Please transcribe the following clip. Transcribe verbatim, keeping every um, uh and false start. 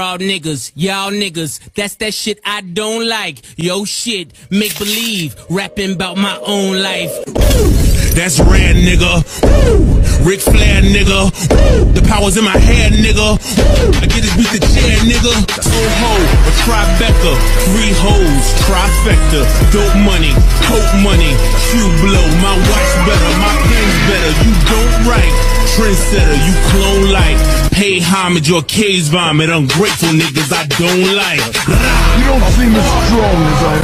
Y'all niggas, y'all niggas, that's that shit I don't like. Yo shit, make believe, rapping about my own life. That's rare, nigga. Ric Flair, nigga. The power's in my head, nigga. I get this beat the chair, nigga. Soho, a trifecta, three hoes, trifecta. Dope money, coke money, shoe blow. My watch better, my pen's better. You don't write, trendsetter, you clone like. Pay homage or case vomit. Ungrateful niggas I don't like. You don't seem as strong as I